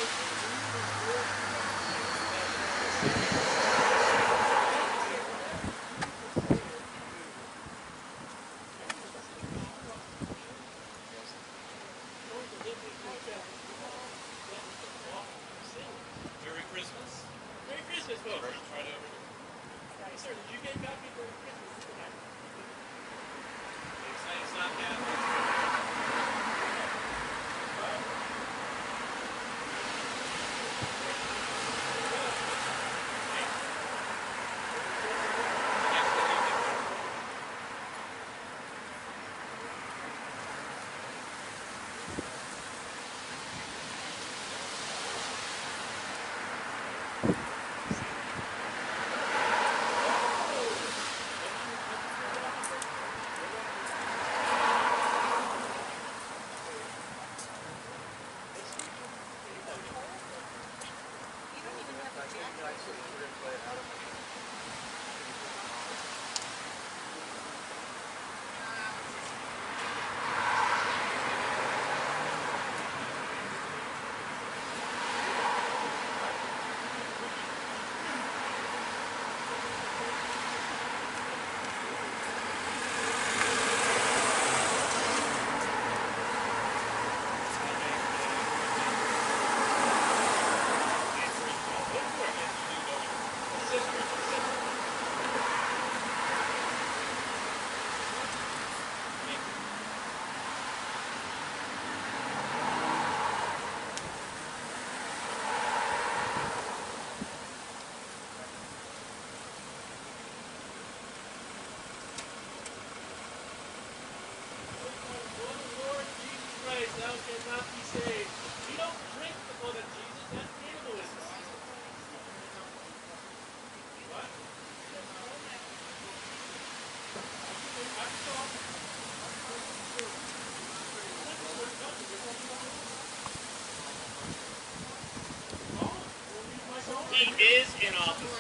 Merry Christmas. Merry Christmas, folks. Right over here. Yes, sir. Did you get a copy for Christmas? It's not Catholic. Thou cannot be saved. We don't drink the blood of Jesus. That's cannibalism. What? He is in office.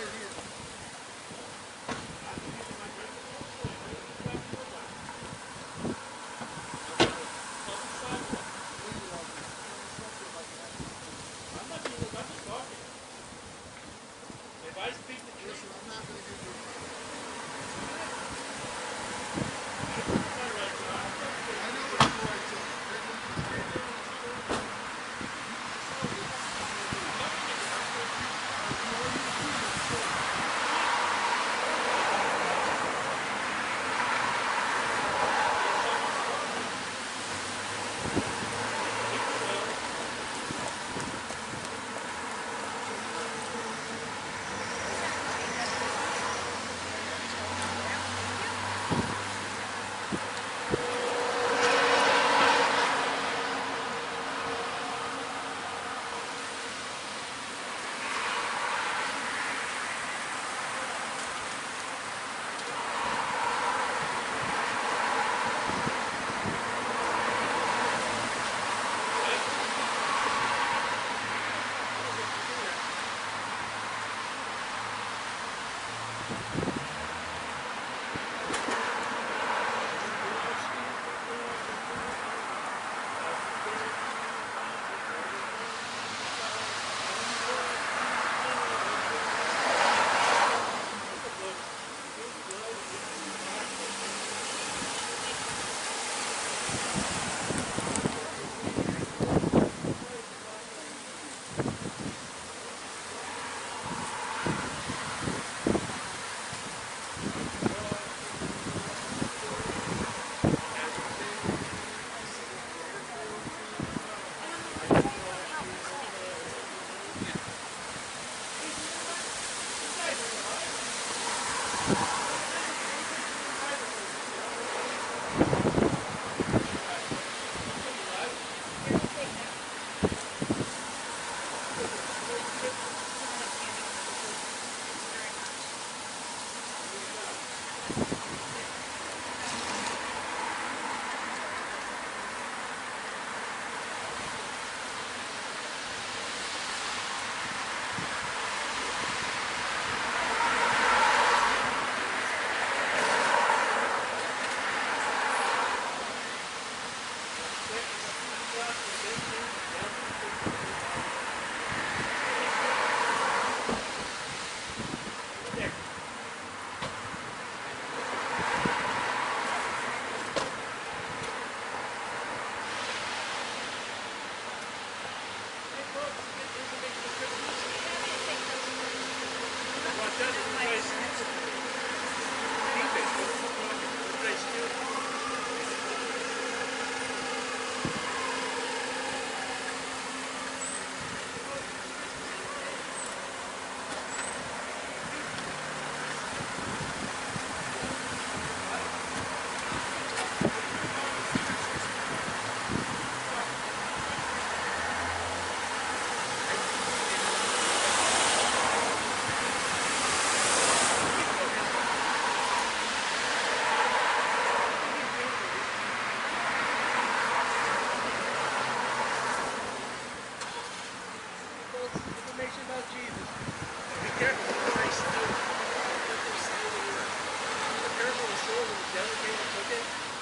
about Jesus. Be careful when they steal. Let them steal the word. The parable of the sower and the delegate and took it.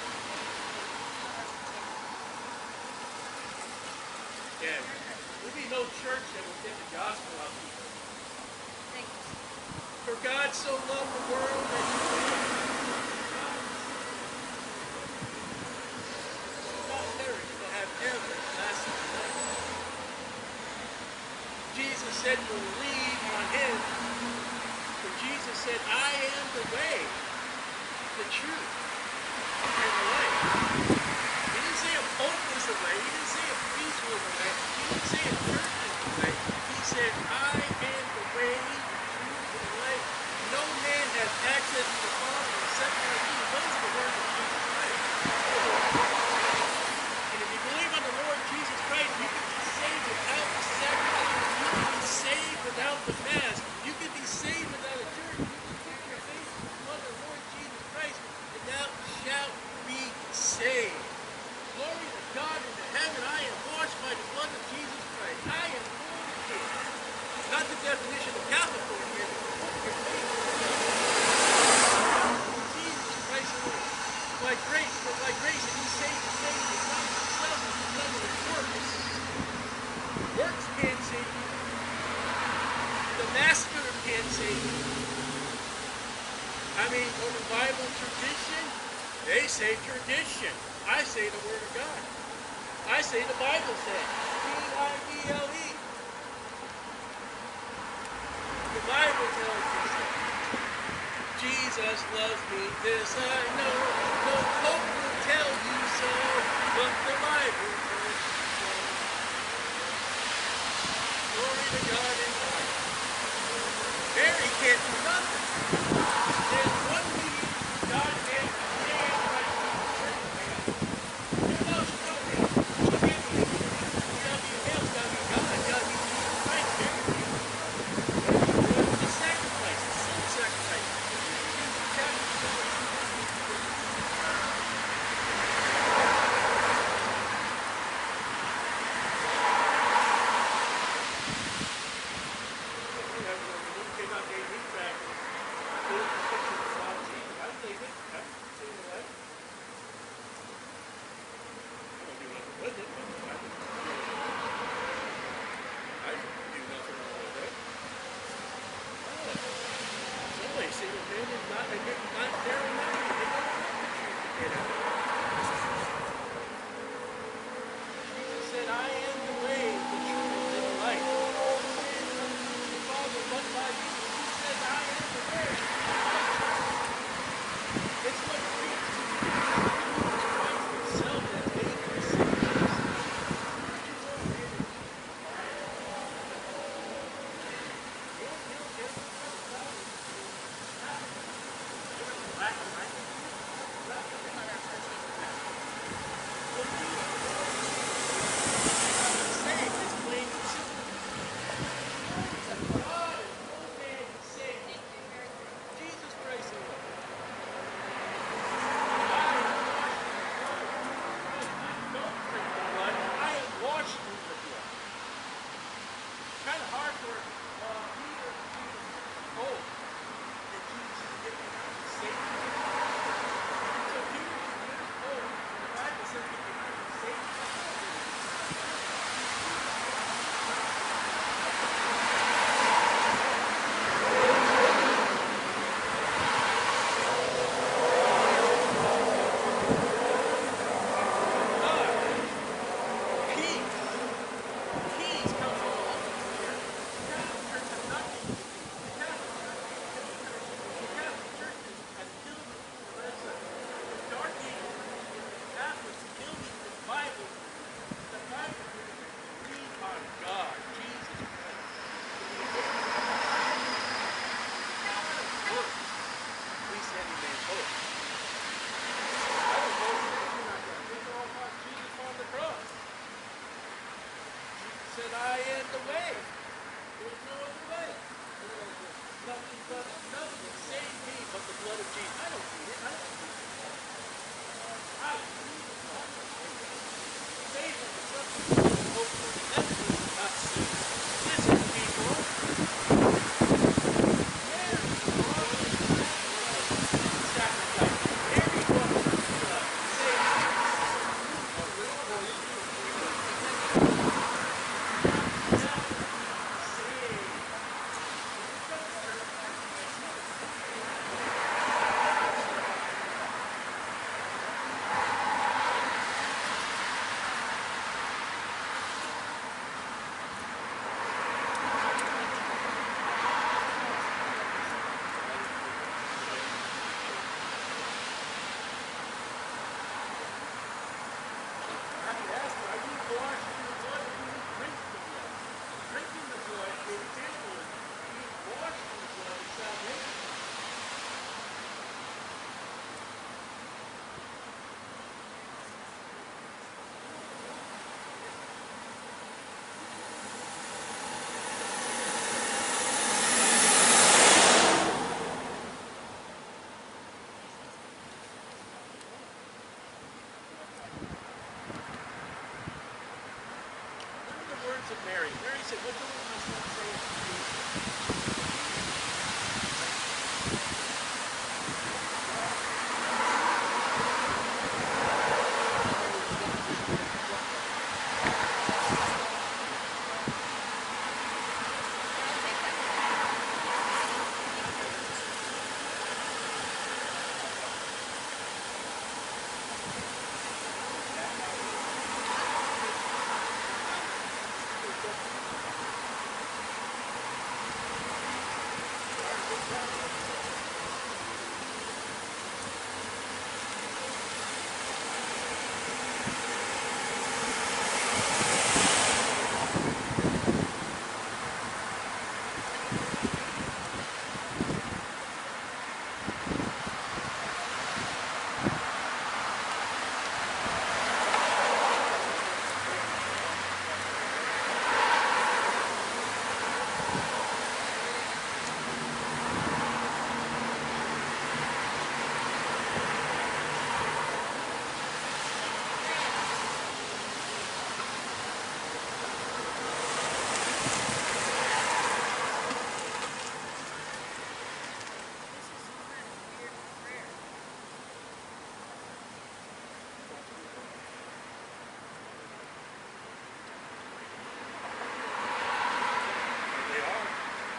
Yeah. There'll be no church that will get the gospel out to people. For God so loved the world that he gave. Not perish, but have everlasting life. Jesus said, believe on him. For Jesus said, I am the way, the truth, and the life. He didn't say a pope was the way. He didn't say a priest was the way. He didn't say a church was the way. He said, I am the way, the truth, and the life. No man has access to the Father except by me. Those are the words of Jesus Christ. And if you believe on the Lord Jesus Christ, you can be saved without the sacrifice. You can be saved without the mass. You can be saved without a church. You can put your faith on the Lord Jesus Christ, and thou shalt be saved. Glory to God in the heaven. I am washed by the blood of Jesus Christ. I am born again. Not the definition of Catholic born again, but put your faith in Jesus Christ alone. By grace, for by grace have you saved the faith, not of yourself, but because of his works. Works can't save you. The master can't save you. I mean, on the Bible tradition, they say tradition. I say the Word of God. I say the Bible says. Bible. The Bible tells you so. Jesus loves me, this I know. No pope will tell you so, but the Bible tells you so. Glory to God in heaven. Mary can't do nothing. There's one mediator between God and man, and Christ Jesus. There's no strong man. She can't be anything. You gotta be a male, you gotta be God, you gotta be Jesus Christ. Mary can't do it. The sacrifice, the sin sacrifice. Said, I am the way. There's no other way. Nothing can save me but the blood of Jesus. I don't need it. I don't need it. I need the blood. Save me from something. Hopefully, that is not save. Listen, people. said, what will my son say to Jesus? They are.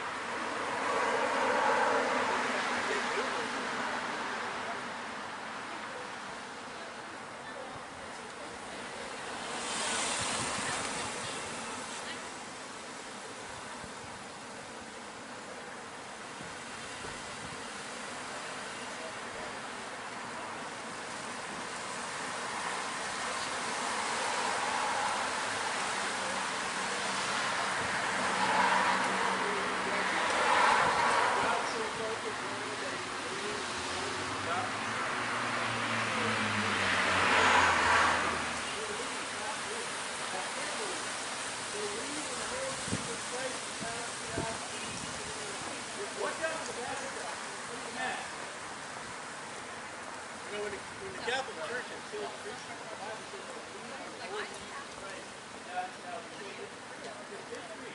God so loved the world that he gave his only begotten what down in the bathtub? Look at that. You know, when the Catholic Church is still preaching, the Bible says to believe on the Lord Jesus Christ, God salvation. It's history.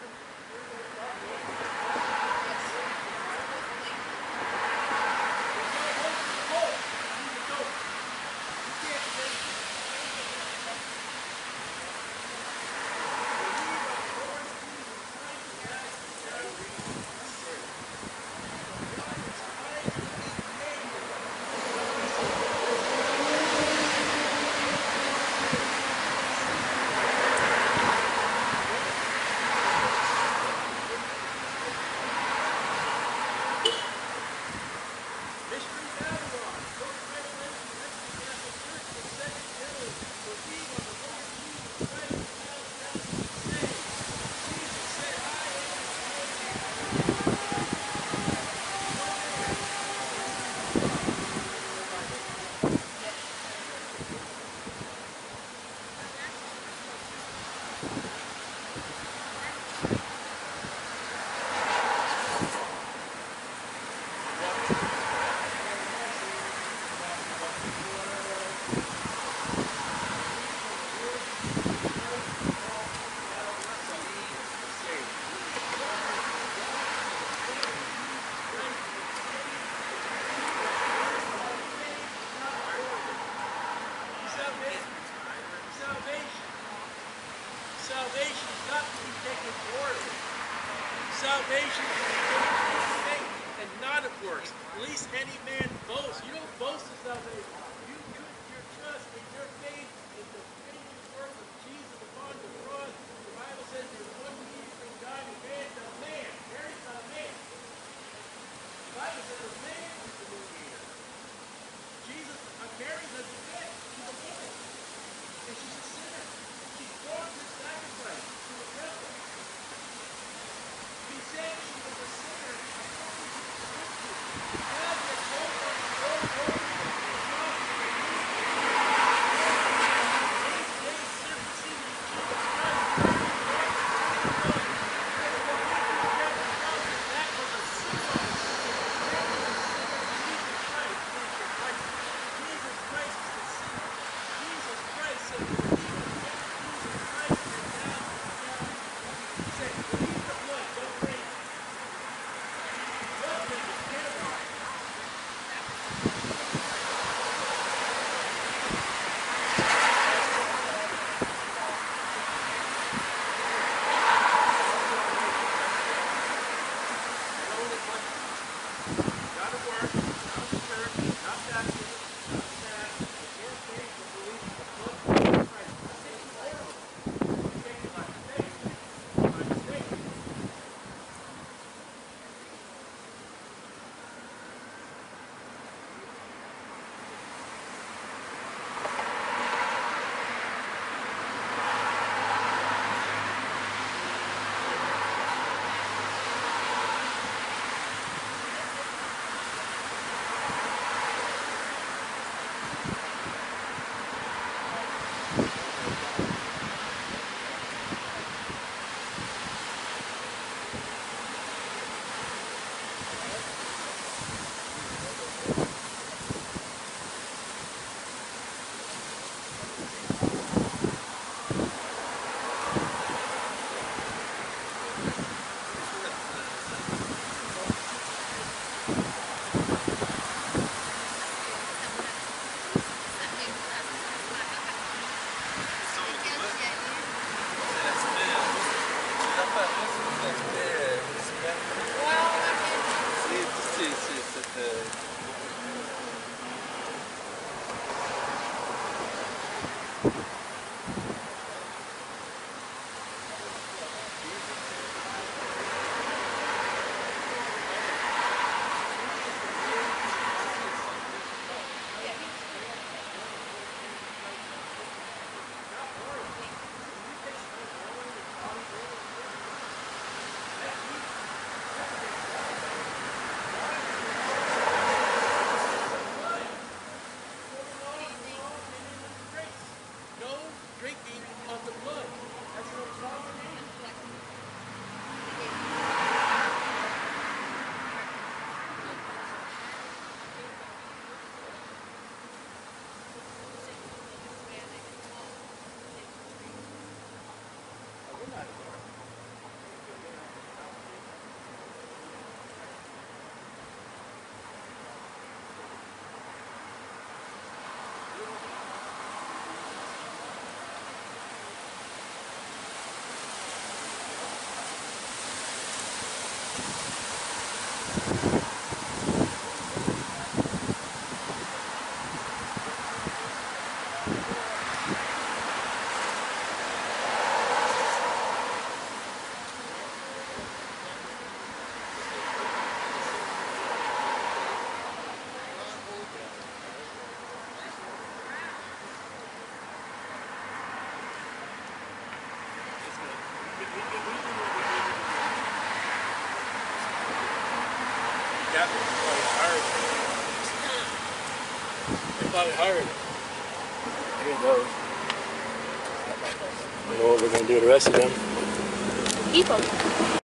Mystery Babylon, Book of Revelation, that's the Catholic Church, the second general, believe on the Lord Jesus Christ, and thou shalt be saved. Jesus said, I am the way. Salvation is not to be taken order. Salvation is to be taken through faith and not of works. Least any man boast. You don't boast in salvation. You put your trust in your faith in the finished work of Jesus upon the cross. The Bible says there's one need from God and man to man. Mary's not a man. The Bible says a man is the mediator. Mary's a dead. She's a woman. And she's a sinner. She brought her sacrifice to the temple. He said she was a sinner according to the scriptures. God had told her to go home and drop the 8 days circumcision. captain probably hired him. They probably hired him. Here he goes. I don't know what we're going to do with the rest of them. Keep them.